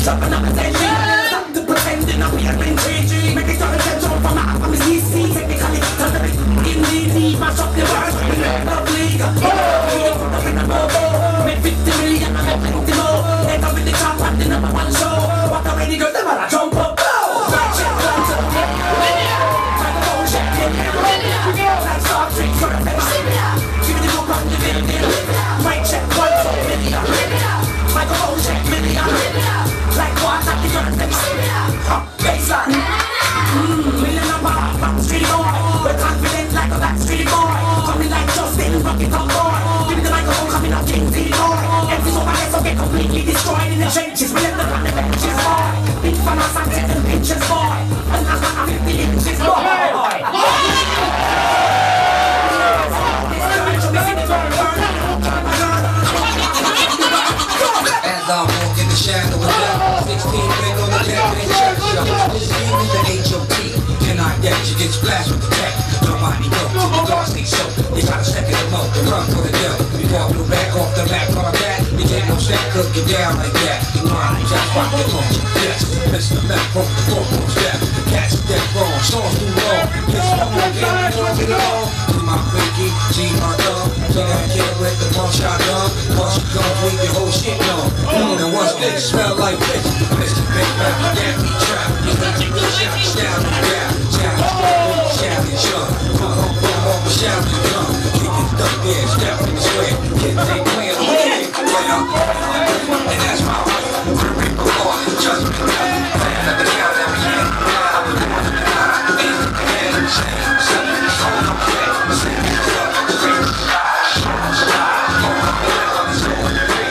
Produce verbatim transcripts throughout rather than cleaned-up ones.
shop another ten G. Stop to pretending I'm here in three G. Make it start attention from my from his E C. Technically, turn it in the mash up the world. Public, make fifty million, I'm at fifty more. End up in the top and the number one show. What already got them I jump up. Right check, right up. Microphone check, like Star Trek, you're a face. Give me the book on the video. Mic check, one top million. Microphone check, million. Like water, you're a face. Baseline. Mmm, million number, back street boy. We're confident like a back street boy. Coming like Justin, rocket top boy. Give me the microphone, coming up King D boy. Everything's over here, so get completely destroyed in the trenches. We left them on the benches, boy. Big fan of some ten pinches, boy. And I'm not fifty inches, boy. As I walk in the shadow of death, sixteen big on the deck and check show. This is the H O T. Can I get you get splashed with the tech? Nobody go to the Darcy show. They try to second the mode, they run for the dough. We walk the back off the back on our back. You get no stack, cook you down like that. You want to just rock the phone. Yes, Mister Left from the four-four step. Catch that wrong, songs too long. Yes, I'm again, you don't get along. Do my Ricky, G my dog. So I can't with the ball shot gun. Once you gon' make your whole shit on. And once they smell like this, Mister Big Rap, that we trap. You got to go shout, shout, and rap. Shout, shout, and shout. Come on, come on, shout, and gun. Kick it stuck there, step in the square. Kids ain't playing on the game. And that's my way. We're reap the law and judgment. Playing at the count every year. Now we're going to the night. Ain't the head of the same. Something is going on here. Same as up, straight to the sky. Sky, going up there on the soul.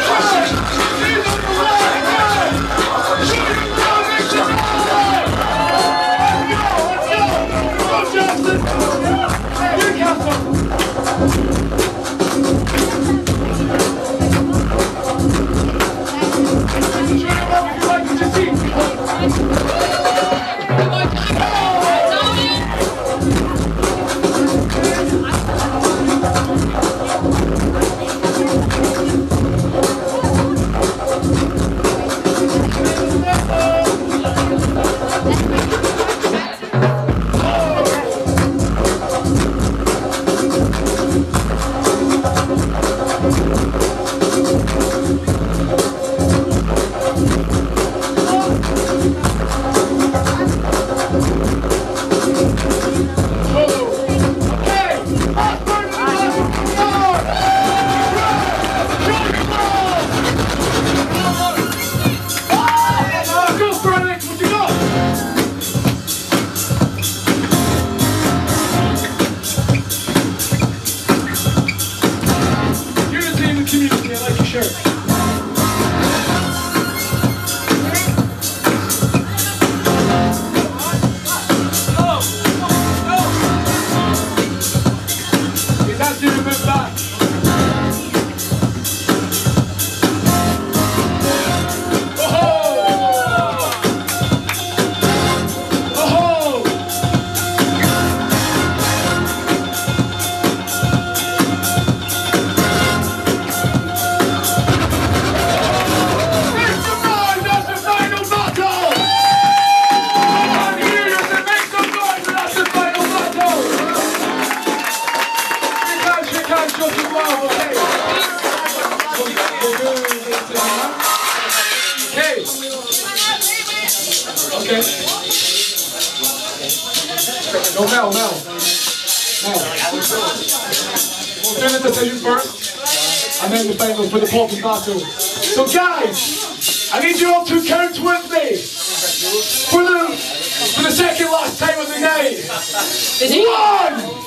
Okay. No, Mel, Mel. Mel. We'll do the decision first, and then the final for the pop and battle. So guys, I need you all to count with me for the for the second last time of the night. One.